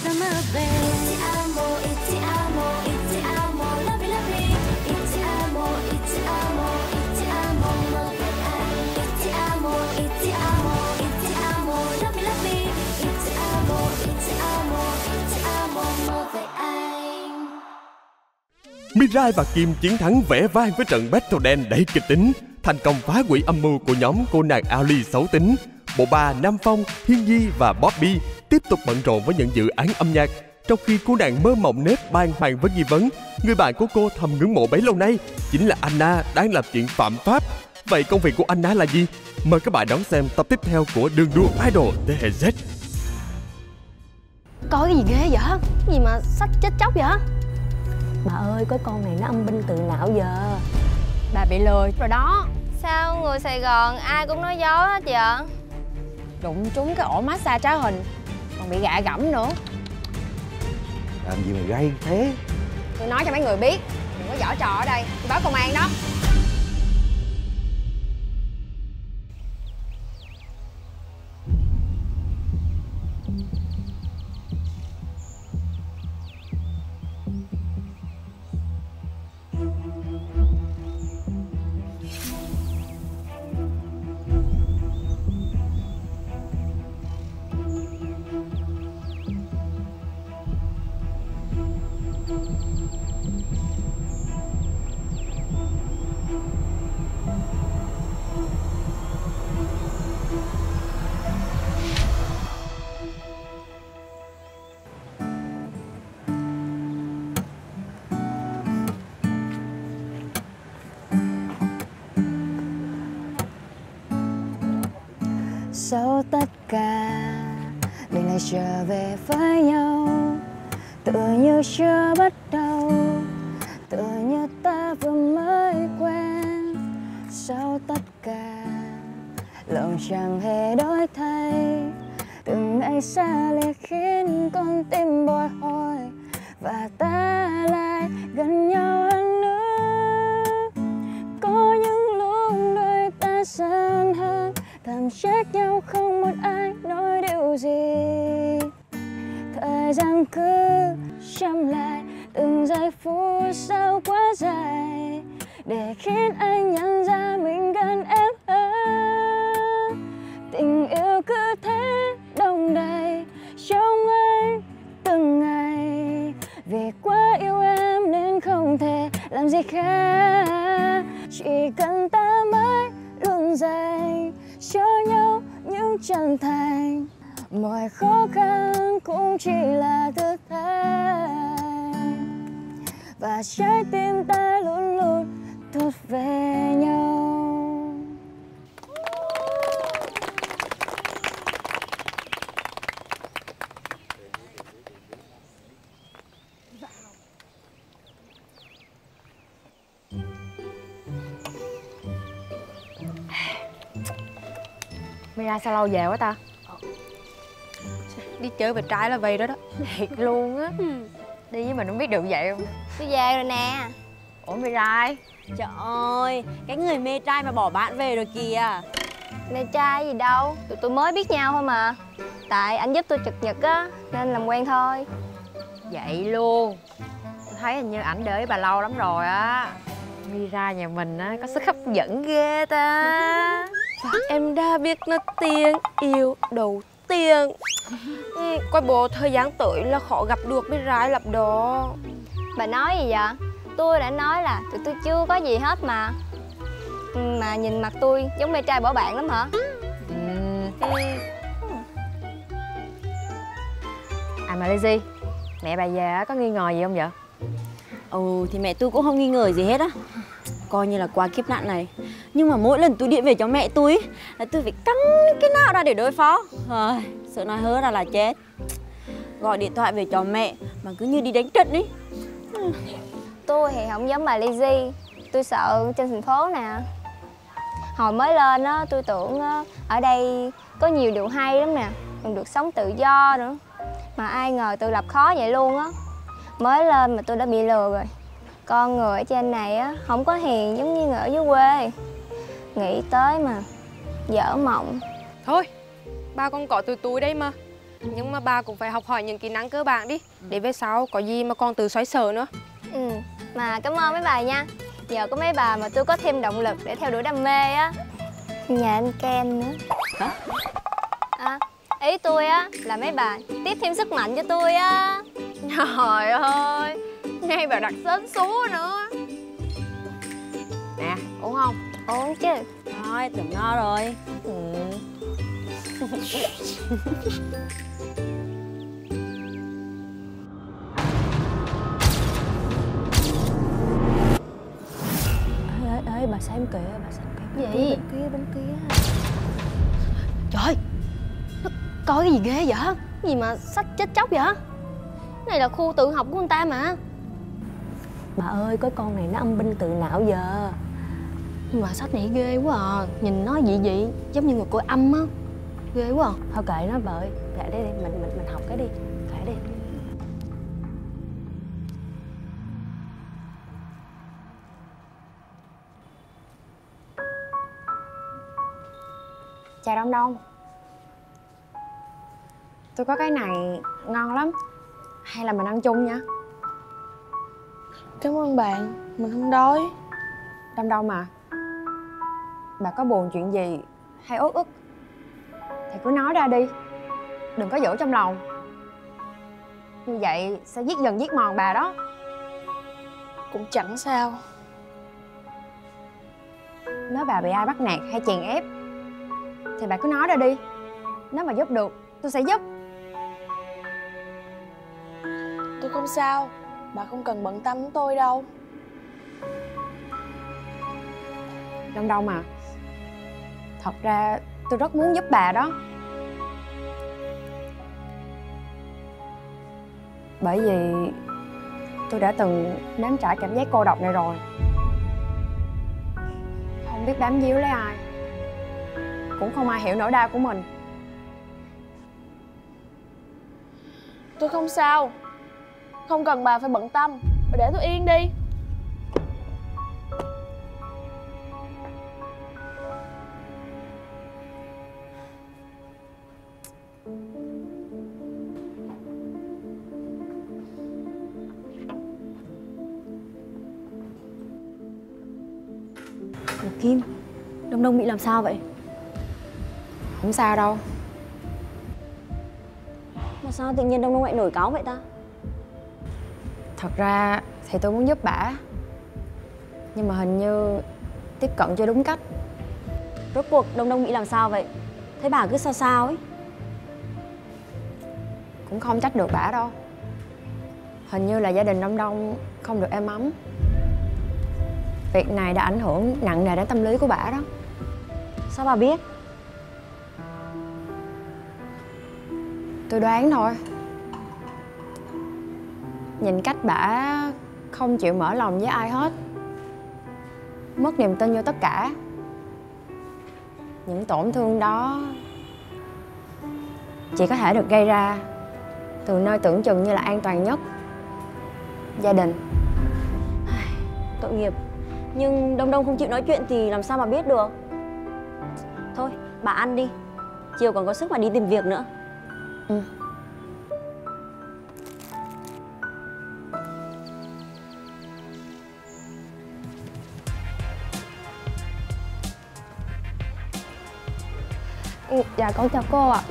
summer về. Ti amo, ti amo, ti amo, lovey lovey. Ti amo, ti amo, ti amo, mơ về anh. Ti amo, ti amo, ti amo, lovey lovey. Ti amo, ti amo, ti amo, mơ về anh. Mirai và Kim chiến thắng vẻ vang với trận battle dance đầy kịch tính, thành công phá hủy âm mưu của nhóm cô nàng Ali xấu tính. Bộ ba Nam Phong, Hiên Nhi và Bobby tiếp tục bận rộn với những dự án âm nhạc, trong khi cô nàng mơ mộng nếp bàng hoàng với nghi vấn người bạn của cô thầm ngưỡng mộ bấy lâu nay chính là Anna đang làm chuyện phạm pháp. Vậy công việc của Anna là gì? Mời các bạn đón xem tập tiếp theo của Đường Đua Idol thế hệ Z. Coi cái gì ghê vậy? Cái gì mà sách chết chóc vậy? Bà ơi, có con này nó âm binh từ nào giờ? Bà bị lừa rồi đó. Sao người Sài Gòn ai cũng nói dối hết vậy? Đụng trúng cái ổ massage trá hình, còn bị gạ gẫm nữa. Làm gì mà gay thế? Tôi nói cho mấy người biết, đừng có giở trò ở đây, tôi báo công an đó. Sau tất cả mình lại trở về với nhau, tự như chưa bắt đầu, tự như ta vừa mới quen. Sau tất cả lòng chẳng hề đổi thay, từng ngày xa lìa khiến con tim bồi hồi, và ta lại gần nhau hơn nữa. Có những lúc đôi ta xa hơn, thầm trách nhau không một ai nói điều gì. Thời gian cứ chậm lại, từng giây phút sao quá dài, để khiến anh nhận ra mình gần em hơn. Tình yêu cứ thế đong đầy trong anh từng ngày, vì quá yêu em nên không thể làm gì khác. Chỉ cần ta mãi luôn dành cho nhau những chân thành, mọi khó khăn cũng chỉ là thử thách, và trái tim ta luôn luôn thuộc về nhau. Mira sao lâu về quá ta? Đi chơi về trai là vậy đó đó. Thiệt luôn á. Đi với mình không biết được vậy không? Tôi về rồi nè. Ủa Mira? Trời ơi, cái người mê trai mà bỏ bạn về rồi kìa. Mê trai gì đâu, tụi tôi mới biết nhau thôi mà. Tại anh giúp tôi trực nhật á, nên làm quen thôi. Vậy luôn. Tôi thấy hình như ảnh đợi bà lâu lắm rồi á. Mira nhà mình á có sức hấp dẫn ghê ta. Em đã biết là tiếng yêu đầu tiên. Coi bộ thời gian tới là khó gặp được với gái lắm đó. Bà nói gì vậy? Tôi đã nói là tụi tôi chưa có gì hết mà. Mà nhìn mặt tôi giống mê trai bỏ bạn lắm hả? À mà Lizzy, mẹ bà già có nghi ngờ gì không vậy? Ừ thì mẹ tôi cũng không nghi ngờ gì hết á. Coi như là qua kiếp nạn này. Nhưng mà mỗi lần tôi điện về cho mẹ tôi ý, là tôi phải căng cái não ra để đối phó. Sợ nói hớ ra là chết. Gọi điện thoại về cho mẹ mà cứ như đi đánh trận ý. Tôi thì không giống bà Lizzy. Tôi sợ trên thành phố nè. Hồi mới lên á, tôi tưởng ở đây có nhiều điều hay lắm nè, còn được sống tự do nữa. Mà ai ngờ tự lập khó vậy luôn á. Mới lên mà tôi đã bị lừa rồi. Con người ở trên này á không có hiền giống như người ở dưới quê. Nghĩ tới mà dở mộng. Thôi, ba con có tụi tôi đây mà. Nhưng mà bà cũng phải học hỏi những kỹ năng cơ bản đi, để về sau có gì mà còn tự xoay sở nữa. Mà cảm ơn mấy bà nha. Nhờ có mấy bà mà tôi có thêm động lực để theo đuổi đam mê á. Nhà anh Ken nữa. Hả? Ý tôi á là mấy bà tiếp thêm sức mạnh cho tôi á. Trời ơi, ngay bà đặt sến súa nữa. Nè, uống không? Uống chứ. Thôi, tưởng no rồi. Ê, bà xem kìa, bà xem kìa. Gì? Bên kia. Trời, nó coi cái gì ghê vậy? Cái gì mà sách chết chóc vậy? Cái này là khu tự học của người ta mà. Bà ơi, cái con này nó âm binh từ nào giờ? Nhưng mà sách này ghê quá à. Nhìn nó dị dị, giống như người coi âm á. Ghê quá à. Thôi kệ nó bà ơi, kệ đi, mình học cái đi, kệ đi. Chào Đông Đông. Tôi có cái này ngon lắm. Hay là mình ăn chung nha? Cảm ơn bạn, mình không đói. Đông Đông à, bà có buồn chuyện gì hay uất ức thì cứ nói ra đi, đừng có giữ trong lòng. Như vậy sẽ giết dần giết mòn bà đó. Cũng chẳng sao. Nếu bà bị ai bắt nạt hay chèn ép thì bà cứ nói ra đi. Nếu mà giúp được tôi sẽ giúp. Tôi không sao, bà không cần bận tâm đến tôi đâu. Đông Đông à, thật ra tôi rất muốn giúp bà đó. Bởi vì tôi đã từng nếm trải cảm giác cô độc này rồi. Không biết bám víu lấy ai, cũng không ai hiểu nỗi đau của mình. Tôi không sao. Không cần bà phải bận tâm. Bà để tôi yên đi. Ủa Kim, Đông Đông bị làm sao vậy? Không sao đâu. Mà sao tự nhiên Đông Đông lại nổi cáu vậy ta? Thật ra thì tôi muốn giúp bả, nhưng mà hình như tiếp cận chưa đúng cách. Rốt cuộc Đông Đông bị làm sao vậy? Thấy bà cứ sao sao ấy. Cũng không trách được bả đâu. Hình như là gia đình Đông Đông không được êm ấm. Việc này đã ảnh hưởng nặng nề đến tâm lý của bả đó. Sao bà biết? Tôi đoán thôi. Nhìn cách bả không chịu mở lòng với ai hết, mất niềm tin vô tất cả. Những tổn thương đó chỉ có thể được gây ra từ nơi tưởng chừng như là an toàn nhất, gia đình. Tội nghiệp. Nhưng Đông Đông không chịu nói chuyện thì làm sao mà biết được. Thôi, bà ăn đi. Chiều còn có sức mà đi tìm việc nữa. Dạ con chào cô ạ.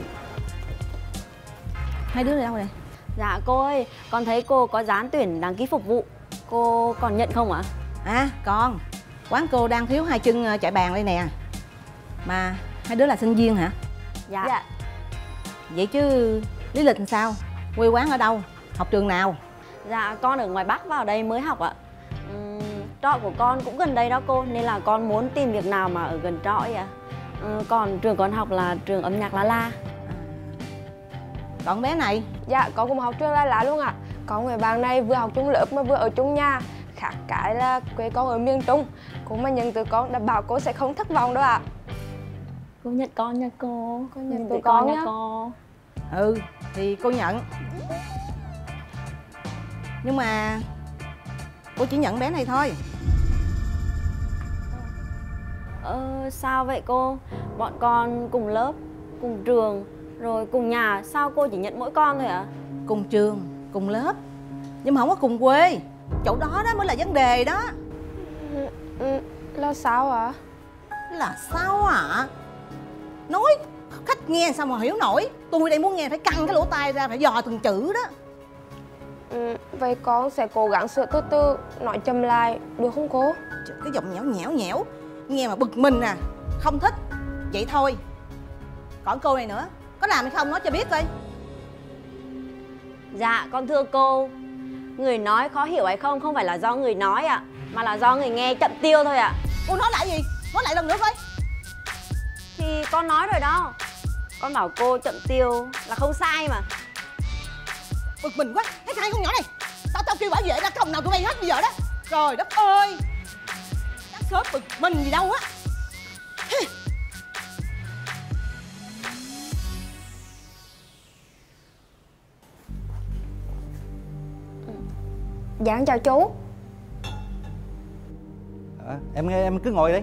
Hai đứa đi đâu này? Dạ cô ơi, con thấy cô có dán tuyển đăng ký phục vụ. Cô còn nhận không ạ? À con, quán cô đang thiếu 2 chân chạy bàn đây nè. Mà hai đứa là sinh viên hả? Dạ. Vậy chứ lý lịch làm sao? Quê quán ở đâu? Học trường nào? Dạ con ở ngoài Bắc vào đây mới học ạ. Trọ của con cũng gần đây đó cô, nên là con muốn tìm việc nào mà ở gần trọ ấy ạ. Còn trường con học là trường âm nhạc La La. Còn bé này? Dạ, con cũng học trường La La luôn ạ. Con người bạn này vừa học chung lớp mà vừa ở chung nhà. Khác cái là quê con ở miền Trung. Cô mà nhận từ con đảm bảo cô sẽ không thất vọng đâu ạ. Cô nhận con nha cô. Cô nhận tụi tụi con nha nhá. cô. Ừ, thì cô nhận. Nhưng mà cô chỉ nhận bé này thôi. Sao vậy cô? Bọn con cùng lớp, cùng trường, Rồi cùng nhà, sao cô chỉ nhận mỗi con thôi ạ? Cùng trường, cùng lớp, nhưng mà không có cùng quê. Chỗ đó đó mới là vấn đề đó. Là sao ạ? Là sao ạ? Nói khách nghe sao mà hiểu nổi. Tôi đây muốn nghe phải căng cái lỗ tai ra, phải dò từng chữ đó. Vậy con sẽ cố gắng sửa từ từ, nói chậm lại, được không cô? Cái giọng nhẽo nghe mà bực mình à. Không thích. Vậy thôi. Còn cô này nữa, có làm hay không nói cho biết coi. Dạ con thưa cô, người nói khó hiểu hay không không phải là do người nói ạ, mà là do người nghe chậm tiêu thôi ạ. Cô nói lại gì? Nói lại lần nữa coi. Thì con nói rồi đó, con bảo cô chậm tiêu là không sai mà. Bực mình quá, thấy sai con nhỏ này. Tao kêu bảo vệ ra còng nào tụi bay hết bây giờ đó. Trời đất ơi, chắc sớm bực mình gì đâu á. Dạ chào chú. Em cứ ngồi đi.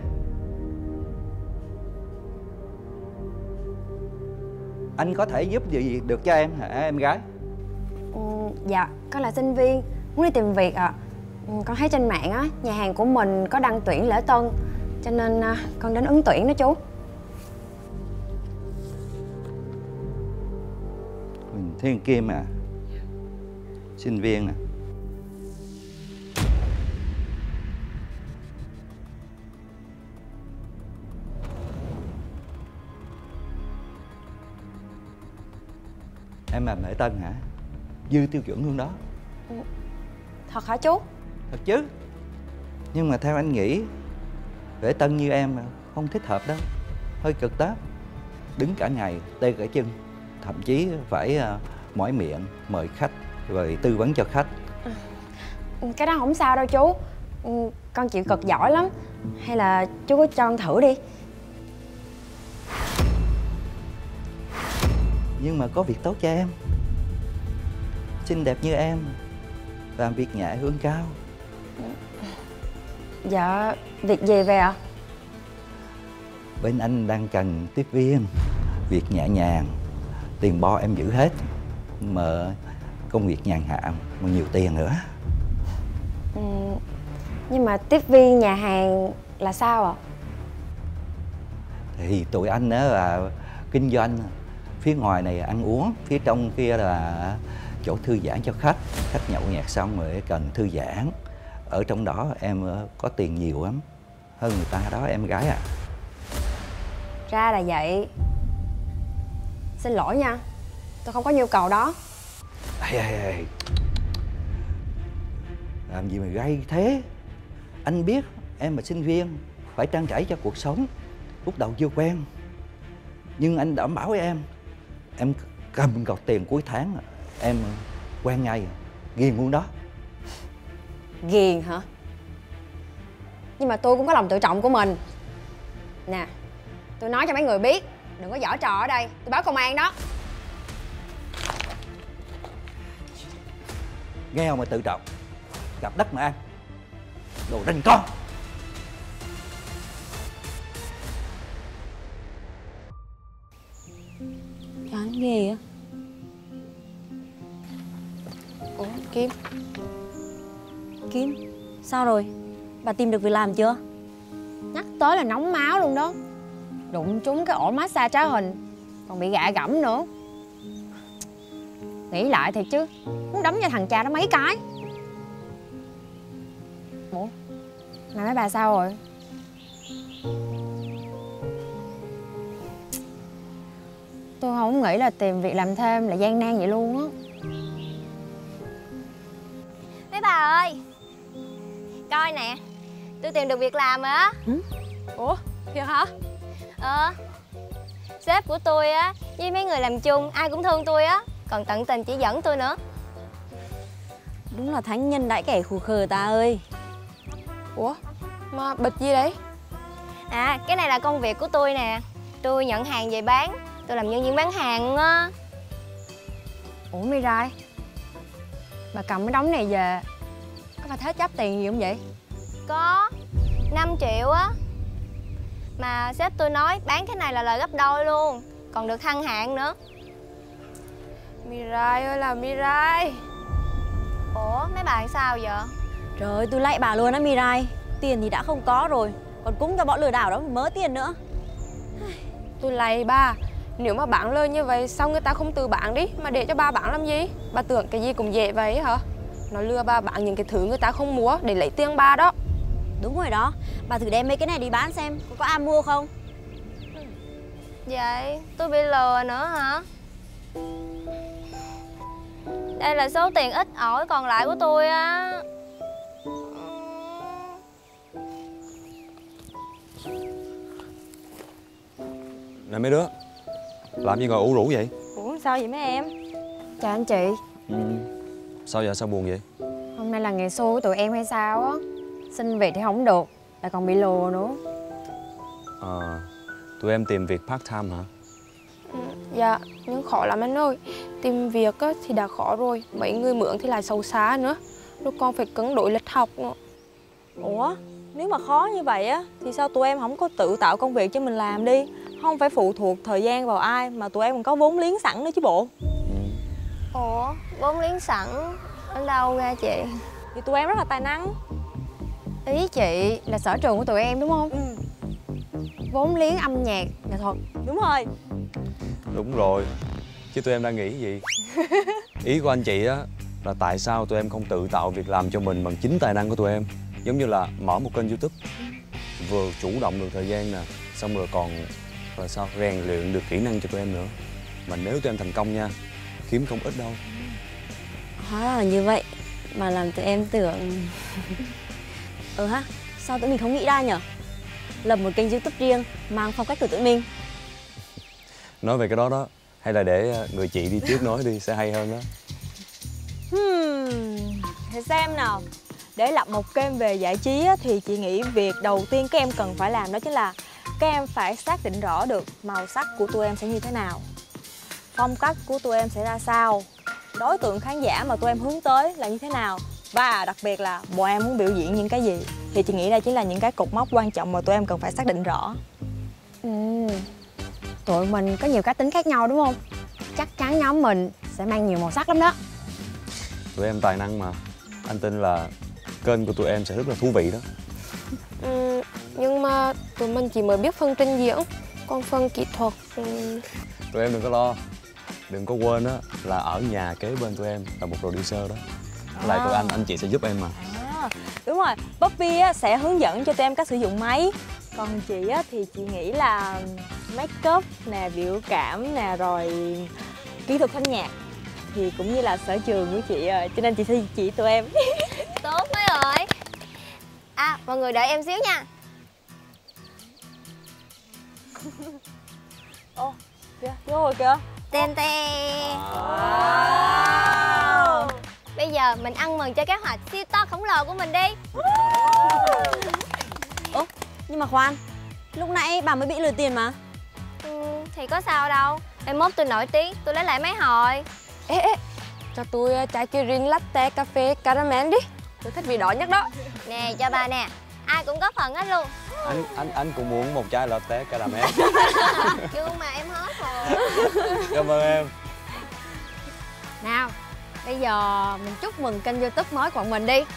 Anh có thể giúp gì được cho em hả em gái? Dạ, con là sinh viên, muốn đi tìm việc ạ. Con thấy trên mạng á, nhà hàng của mình có đăng tuyển lễ tân, cho nên con đến ứng tuyển đó chú. Huỳnh Thiên Kim à? Sinh viên à? Em làm lễ tân hả? Dư tiêu chuẩn luôn đó. Thật hả chú? Thật chứ. Nhưng mà theo anh nghĩ lễ tân như em không thích hợp đâu. Hơi cực đó. Đứng cả ngày, tê cả chân. Thậm chí phải mỏi miệng, mời khách, rồi tư vấn cho khách. Cái đó không sao đâu chú. Con chịu cực giỏi lắm. Hay là chú có cho con thử đi. Nhưng mà có việc tốt cho em. Xinh đẹp như em, làm việc nhẹ lương cao. Dạ, việc gì vậy ạ? Bên anh đang cần tiếp viên. Việc nhẹ nhàng, tiền bo em giữ hết. Mà công việc nhàn hạ mà nhiều tiền nữa. Nhưng mà tiếp viên nhà hàng là sao ạ? Thì tụi anh á là kinh doanh. Phía ngoài này ăn uống, phía trong kia là chỗ thư giãn cho khách. Khách nhậu nhẹt xong rồi cần thư giãn. Ở trong đó em có tiền nhiều lắm, hơn người ta đó em gái à. Ra là vậy. Xin lỗi nha, tôi không có nhu cầu đó. Ê. Làm gì mà gay thế? Anh biết em là sinh viên, phải trang trải cho cuộc sống. Lúc đầu chưa quen, nhưng anh đảm bảo với em cầm cọc tiền cuối tháng em quen ngay, ghiền luôn đó. Ghiền hả? Nhưng mà tôi cũng có lòng tự trọng của mình. Nè, tôi nói cho mấy người biết, đừng có giở trò ở đây, tôi báo công an đó. Nghèo mà tự trọng, gặp đất mà ăn. Đồ ranh con. Chán ghê á. Ủa, Kim? Kim, sao rồi? Bà tìm được việc làm chưa? Nhắc tới là nóng máu luôn đó. Đụng trúng cái ổ massage trá hình, còn bị gạ gẫm nữa. Nghĩ lại thiệt chứ, muốn đấm cho thằng cha đó mấy cái. Ủa, mà mấy bà sao rồi? Tôi không nghĩ là tìm việc làm thêm là gian nan vậy luôn á. Mấy bà ơi, coi nè, tôi tìm được việc làm rồi á. Ủa, thiệt hả? Sếp của tôi á, với mấy người làm chung ai cũng thương tôi á, còn tận tình chỉ dẫn tôi nữa. Đúng là thánh nhân đãi kẻ khù khờ ta ơi. Ủa, mà bịch gì đấy? À, cái này là công việc của tôi nè. Tôi nhận hàng về bán, tôi làm nhân viên bán hàng á. Ủa Mirai, bà cầm cái đống này về có phải thế chấp tiền gì không vậy? Có 5 triệu á. Mà sếp tôi nói bán cái này là lời gấp đôi luôn, còn được thăng hạng nữa. Mirai ơi là Mirai. Ủa mấy bạn sao vậy? Trời ơi, tôi lạy bà luôn á Mirai. Tiền thì đã không có rồi, còn cúng cho bọn lừa đảo đó mớ tiền nữa. Tôi lạy bà, nếu mà bán lời như vậy sao người ta không tự bán đi mà để cho bà bán làm gì? Bà tưởng cái gì cũng dễ vậy hả? Nó lừa bà bán những cái thứ người ta không mua để lấy tiền bà đó. Đúng rồi đó, bà thử đem mấy cái này đi bán xem có ai mua không. Vậy tôi bị lừa nữa hả? Đây là số tiền ít ỏi còn lại của tôi á. Nè mấy đứa, làm gì ngồi ủ rũ vậy? Ủa sao vậy mấy em? Chào anh chị. Sao vậy, sao buồn vậy? Hôm nay là ngày xui của tụi em hay sao á? Xin việc thì không được, lại còn bị lừa nữa. Tụi em tìm việc part time hả? Dạ, nhưng khó lắm anh ơi. Tìm việc thì đã khó rồi, mấy người mượn thì lại xấu xa nữa. Rồi còn phải cân đối lịch học nữa. Ủa, nếu mà khó như vậy á thì sao tụi em không có tự tạo công việc cho mình làm đi? Không phải phụ thuộc thời gian vào ai mà tụi em còn có vốn liếng sẵn nữa chứ bộ. Ủa vốn liếng sẵn ở đâu ra chị? Thì tụi em rất là tài năng. Ý chị là sở trường của tụi em đúng không? Vốn liếng âm nhạc, nghệ thuật. Đúng rồi. Đúng rồi, chứ tụi em đang nghĩ gì? Ý của anh chị á là tại sao tụi em không tự tạo việc làm cho mình bằng chính tài năng của tụi em. Giống như là mở một kênh YouTube, vừa chủ động được thời gian nè, xong rồi còn rồi sao rèn luyện được kỹ năng cho tụi em nữa. Mà nếu tụi em thành công nha, kiếm không ít đâu. Hóa ra là như vậy mà làm tụi em tưởng. Ha, sao tụi mình không nghĩ ra nhở? Lập một kênh YouTube riêng mang phong cách của tụi mình. Nói về cái đó đó, hay là để người chị đi trước nói đi sẽ hay hơn đó. Thì xem nào. Để lập một kênh về giải trí á, thì chị nghĩ việc đầu tiên các em cần phải làm đó chính là các em phải xác định rõ được màu sắc của tụi em sẽ như thế nào, phong cách của tụi em sẽ ra sao, đối tượng khán giả mà tụi em hướng tới là như thế nào, và đặc biệt là bọn em muốn biểu diễn những cái gì. Thì chị nghĩ đây chính là những cái cột mốc quan trọng mà tụi em cần phải xác định rõ. Tụi mình có nhiều cá tính khác nhau đúng không? Chắc chắn nhóm mình sẽ mang nhiều màu sắc lắm đó. Tụi em tài năng mà, anh tin là kênh của tụi em sẽ rất là thú vị đó. Nhưng mà tụi mình chỉ mới biết phần trình diễn, còn phần kỹ thuật Tụi em đừng có lo, đừng có quên á là ở nhà kế bên tụi em là một producer đó. Lại tụi anh chị sẽ giúp em mà. Đúng rồi, Poppy á, sẽ hướng dẫn cho tụi em cách sử dụng máy. Còn chị á, thì chị nghĩ là make up nè, biểu cảm nè, rồi kỹ thuật thanh nhạc thì cũng như là sở trường của chị rồi, cho nên chị sẽ chỉ tụi em. Tốt mới rồi. À mọi người đợi em xíu nha. Ô, kìa, vô rồi kìa. Ten ten. Bây giờ mình ăn mừng cho kế hoạch siêu to khổng lồ của mình đi. Ủa, nhưng mà khoan, lúc nãy bà mới bị lừa tiền mà. Thì có sao đâu. Em mốt tôi nổi tiếng, tôi lấy lại mấy hồi. Ê, cho tôi chai Kirin latte cà phê caramel đi. Tôi thích vị đỏ nhất đó. Nè, cho bà nè. Ai cũng có phần hết luôn. Anh cũng muốn một chai latte caramel. Nhưng mà em hết rồi. Cảm ơn em. Nào, bây giờ mình chúc mừng kênh YouTube mới của bọn mình đi.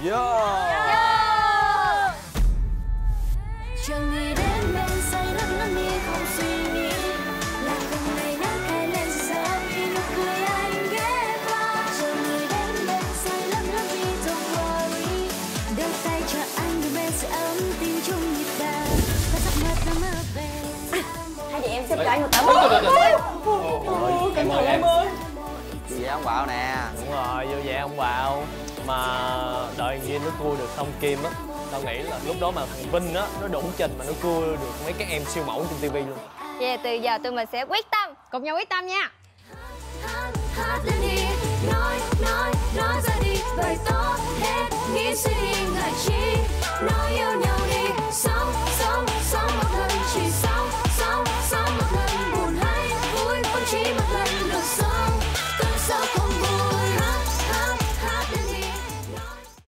Chờ người đến bên say lẫn lắm đi không suy nghĩ, là cùng ngày nắng khai lên giờ khi nụ cười anh ghé qua. Chờ người đến bên say lẫn lắm đi don't worry, đưa tay cho anh đi bên sự ấm tình chung nhịp đập và giấc mơ ta mơ về. Hai chị em xếp cho anh một tấm. Em ơi em. Vui vẻ ông Bảo nè. Đúng rồi, vui vẻ ông Bảo. Mà đợi Duyên nó cua được Song Kim á, tao nghĩ là lúc đó mà thằng Vinh á nó đủ trình mà nó cua được mấy cái em siêu mẫu trên TV luôn. Về từ giờ tụi mình sẽ quyết tâm. Cùng nhau quyết tâm nha. Hát lên